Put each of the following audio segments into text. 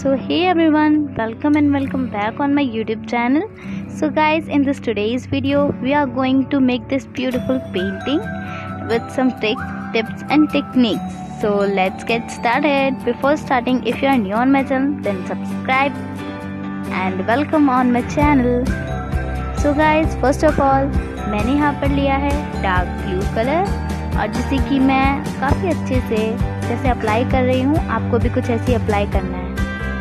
So hey everyone, welcome back on my YouTube channel. So guys, in this today's video we are going to make this beautiful painting with some tips and techniques. So let's get started. Before starting, if you are new on my channel then subscribe and welcome on my channel. So guys, first of all मैंने यहाँ पर लिया है dark blue colour और जिसे कि मैं काफ़ी अच्छे से जैसे अप्लाई कर रही हूँ, आपको भी कुछ ऐसे अप्लाई करना है।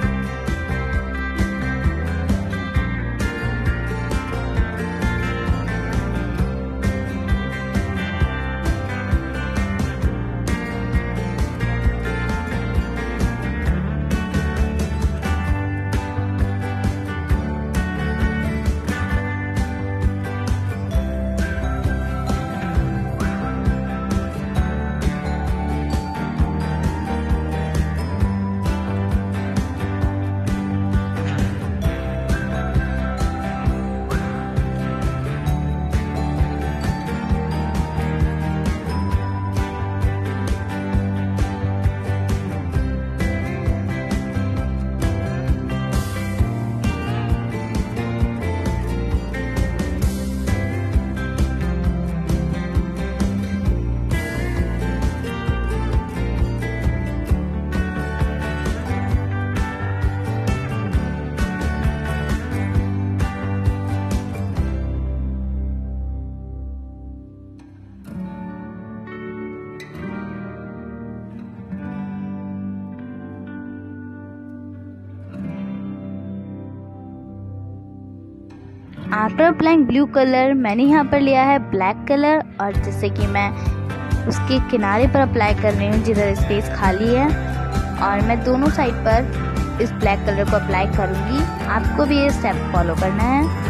आफ्टर अप्लाइंग ब्लू कलर मैंने यहाँ पर लिया है ब्लैक कलर और जैसे कि मैं उसके किनारे पर अप्लाई कर रही हूँ जिधर स्पेस खाली है, और मैं दोनों साइड पर इस ब्लैक कलर को अप्लाई करूँगी। आपको भी ये स्टेप फॉलो करना है।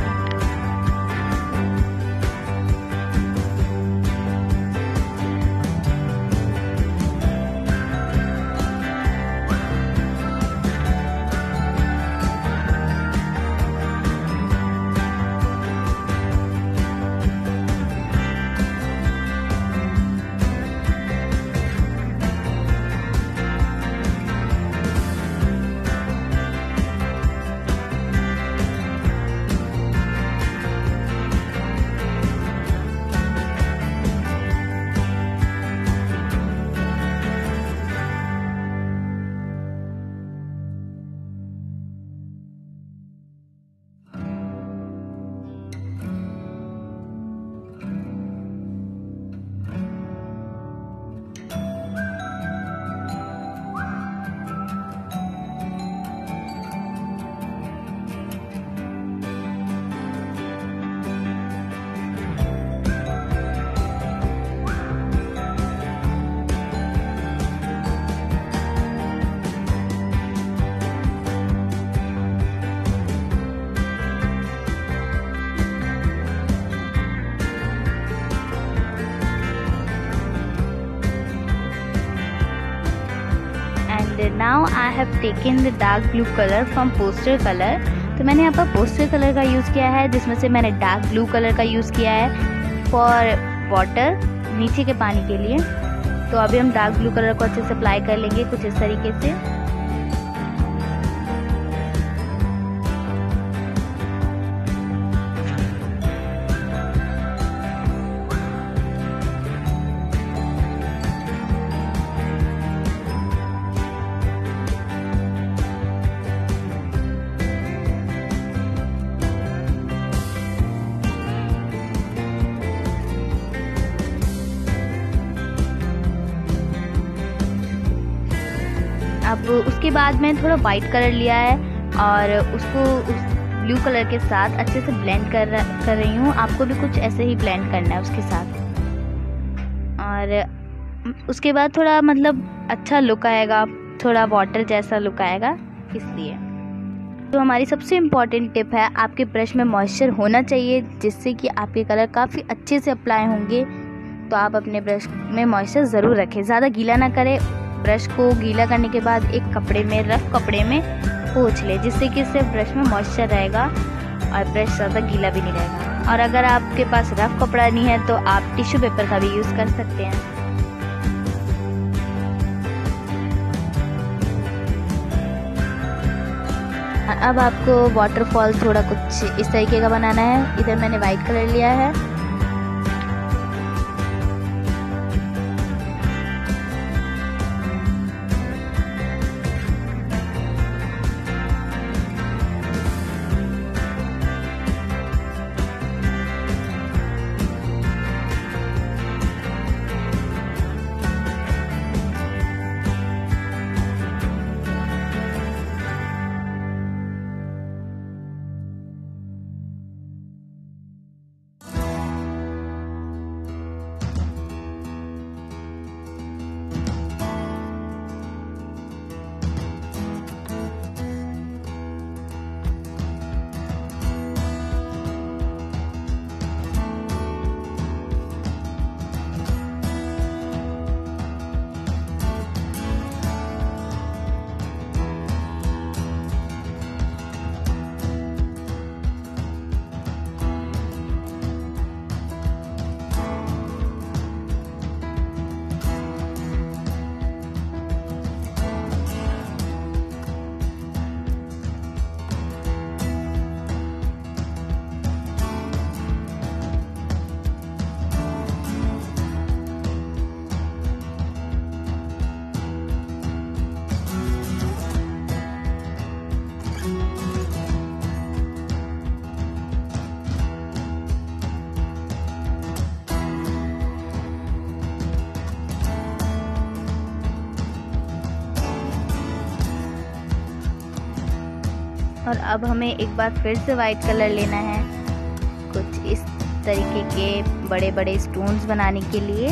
Now I have taken the dark blue color from poster color। तो मैंने यहाँ पर पोस्टर कलर का यूज़ किया है, जिसमें से मैंने डार्क ब्लू कलर का यूज़ किया है फॉर वाटर, नीचे के पानी के लिए। तो अभी हम डार्क ब्लू कलर को अच्छे से अप्लाई कर लेंगे कुछ इस तरीके से। अब उसके बाद मैं थोड़ा वाइट कलर लिया है और उसको उस ब्लू कलर के साथ अच्छे से ब्लेंड कर रही हूँ। आपको भी कुछ ऐसे ही ब्लेंड करना है उसके साथ, और उसके बाद थोड़ा मतलब अच्छा लुक आएगा, थोड़ा वाटर जैसा लुक आएगा इसलिए। तो हमारी सबसे इम्पॉर्टेंट टिप है, आपके ब्रश में मॉइस्चर होना चाहिए जिससे कि आपके कलर काफ़ी अच्छे से अप्लाई होंगे। तो आप अपने ब्रश में मॉइस्चर ज़रूर रखें, ज़्यादा गीला ना करें। ब्रश को गीला करने के बाद एक कपड़े में, रफ कपड़े में पोंछ ले, जिससे कि सिर्फ ब्रश में मॉइस्चर रहेगा और ब्रश ज़्यादा गीला भी नहीं रहेगा। और अगर आपके पास रफ कपड़ा नहीं है तो आप टिश्यू पेपर का भी यूज़ कर सकते हैं। अब आपको वाटरफॉल थोड़ा कुछ इस तरीके का बनाना है। इधर मैंने वाइट कलर लिया है। और अब हमें एक बार फिर से वाइट कलर लेना है कुछ इस तरीके के बड़े बड़े स्टोन्स बनाने के लिए।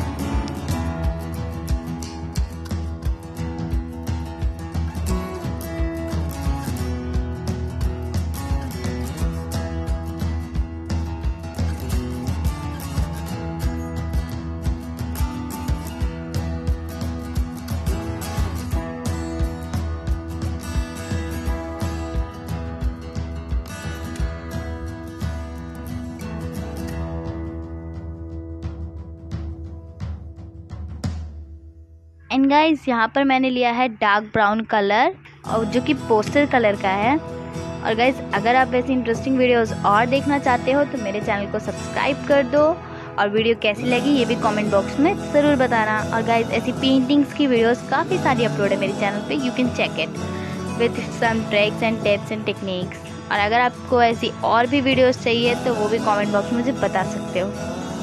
एंड गाइस यहाँ पर मैंने लिया है डार्क ब्राउन कलर और जो कि पोस्टर कलर का है। और गाइस अगर आप ऐसी इंटरेस्टिंग वीडियोस और देखना चाहते हो तो मेरे चैनल को सब्सक्राइब कर दो और वीडियो कैसी लगी ये भी कमेंट बॉक्स में ज़रूर बताना। और गाइस ऐसी पेंटिंग्स की वीडियोस काफ़ी सारी अपलोड है मेरे चैनल पे, you can check it with some tricks and tips and techniques. और अगर आपको ऐसी और भी वीडियोस चाहिए तो वो भी कमेंट बॉक्स में मुझे बता सकते हो।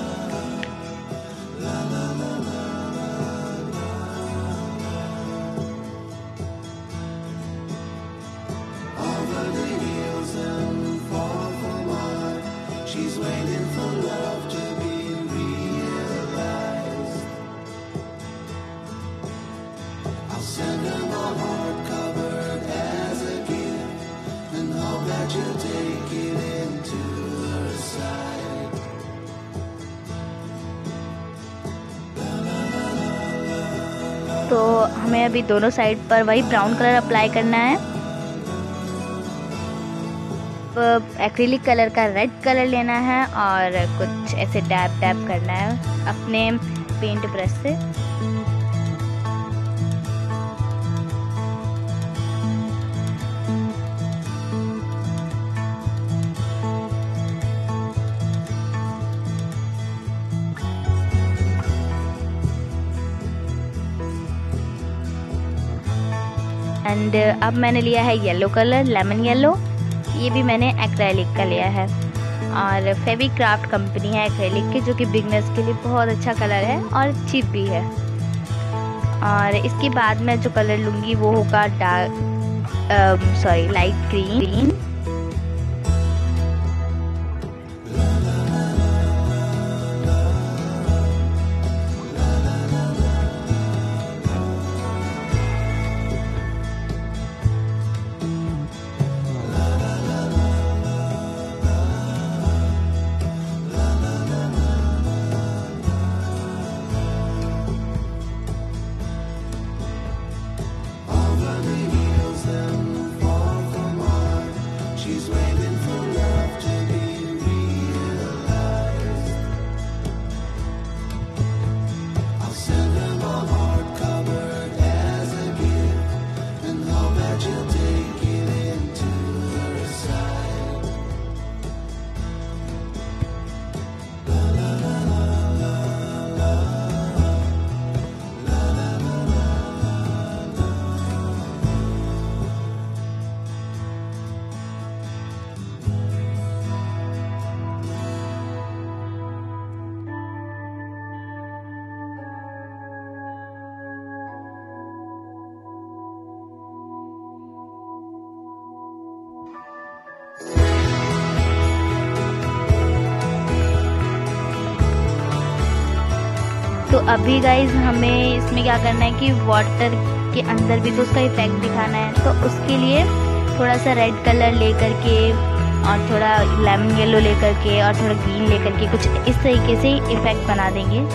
She's waiting for love to be realized. I'll send her my heart covered as a gift and hope that you'll take it into her side. तो हमें अभी दोनों साइड पर वही ब्राउन कलर अप्लाई करना है। एक्रिलिक कलर का red colour लेना है और कुछ ऐसे टैप टैप करना है अपने पेंट ब्रश से। एंड अब मैंने लिया है येलो कलर, लेमन येलो। ये भी मैंने एक्रेलिक का लिया है और फेविक्राफ्ट कंपनी है एक्रेलिक की, जो कि बिगनर्स के लिए बहुत अच्छा कलर है और चीप भी है। और इसके बाद मैं जो कलर लूँगी वो होगा लाइट ग्रीन। तो अभी गाइज हमें इसमें क्या करना है कि वाटर के अंदर भी तो उसका इफेक्ट दिखाना है, तो उसके लिए थोड़ा सा रेड कलर लेकर के और थोड़ा लेमन येलो लेकर के और थोड़ा ग्रीन लेकर के कुछ इस तरीके से इफेक्ट बना देंगे।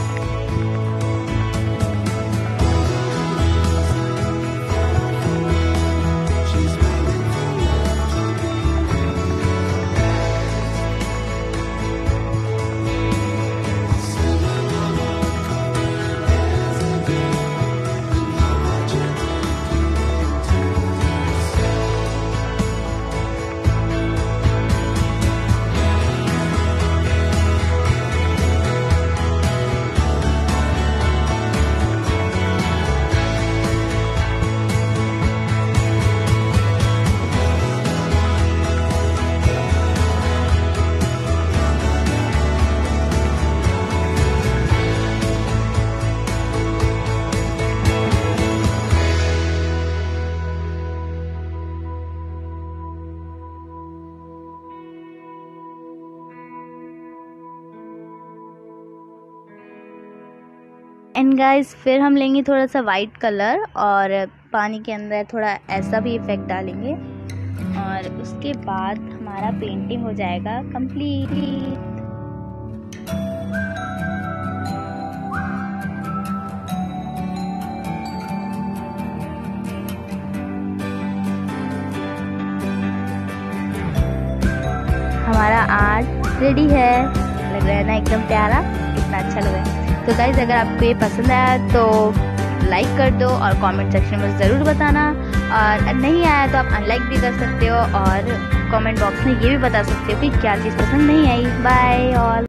एंड गाइस फिर हम लेंगे थोड़ा सा वाइट कलर और पानी के अंदर थोड़ा ऐसा भी इफेक्ट डालेंगे और उसके बाद हमारा पेंटिंग हो जाएगा कंप्लीट। हमारा आर्ट रेडी है, लग रहा है ना एकदम प्यारा, कितना अच्छा लग रहा है। तो गाइज अगर आपको ये पसंद आया तो लाइक कर दो और कमेंट सेक्शन में ज़रूर बताना, और नहीं आया तो आप अनलाइक भी कर सकते हो और कमेंट बॉक्स में ये भी बता सकते हो कि क्या चीज़ पसंद नहीं आई। Bye all.